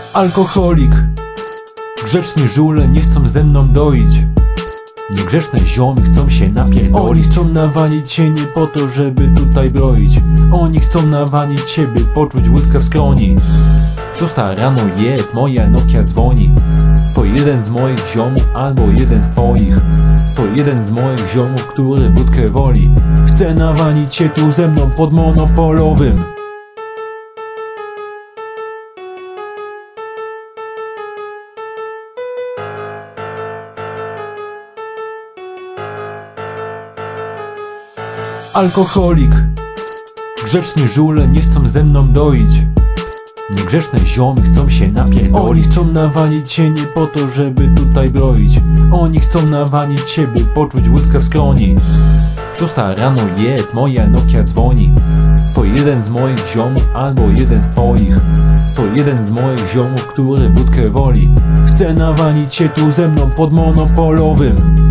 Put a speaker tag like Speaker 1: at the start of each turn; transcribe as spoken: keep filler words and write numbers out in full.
Speaker 1: Alkoholik. Grzeczni żule nie chcą ze mną doić. Niegrzeczne ziomy chcą się napierdolić. Oni chcą nawalić cię nie po to, żeby tutaj broić. Oni chcą nawalić ciebie, poczuć łódkę w skroni. Szósta rano jest, moja Nokia dzwoni. To jeden z moich ziomów albo jeden z twoich. To jeden z moich ziomów, który wódkę woli. Chce nawalić cię tu ze mną pod monopolowym. Alkoholik. Grzeczni żule nie chcą ze mną doić. Niegrzeczne ziomy chcą się napierdolić. Oni chcą nawalić cię nie po to, żeby tutaj broić. Oni chcą nawalić ciebie, poczuć łódkę w skroni. Szósta rano jest, moja Nokia dzwoni. To jeden z moich ziomów albo jeden z twoich. To jeden z moich ziomów, który wódkę woli. Chce nawalić cię tu ze mną pod monopolowym.